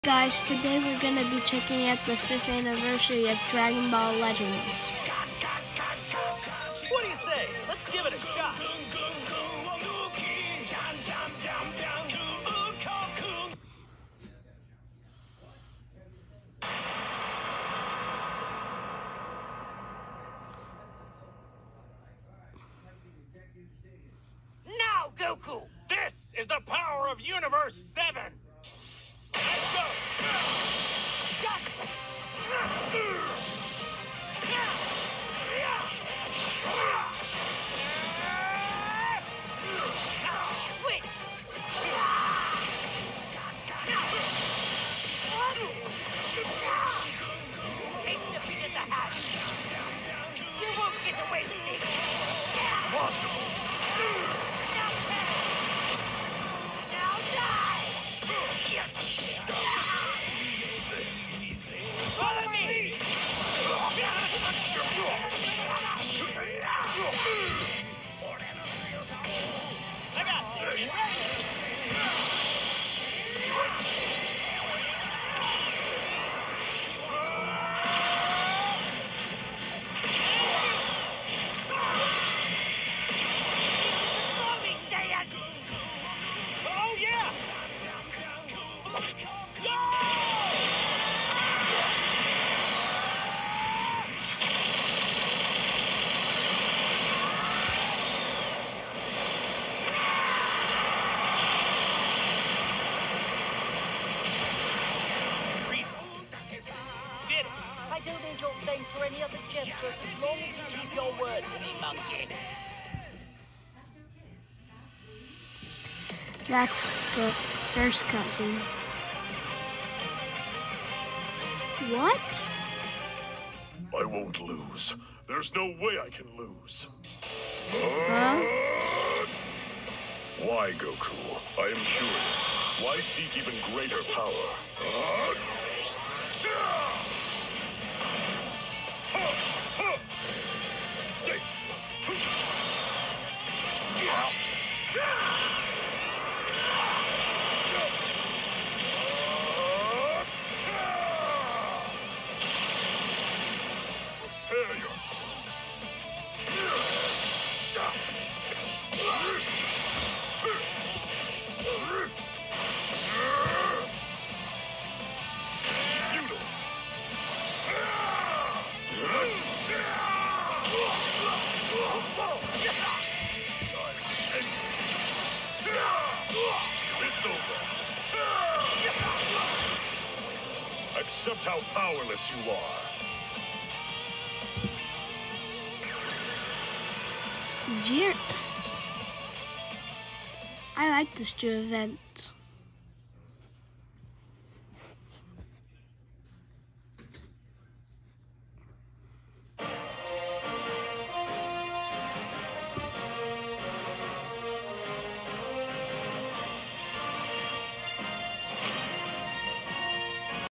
Guys, today we're going to be checking out the 5th anniversary of Dragon Ball Legends. What do you say? Let's give it a shot. Now, Goku! This is the power of Universe 7! Let's go! Switch! Taste defeated the hat! You won't get away with me! Possible! Now die! Follow me! I got this! Oh yeah! Did it! I don't need your thanks or any other gestures as long as you keep your word to me, monkey. That's the first cutscene. What? I won't lose. There's no way I can lose. Huh? Why, Goku? I am curious. Why seek even greater power? Say. Prepare yourself. Feudal. It's over. Accept how powerless you are. I like this new event.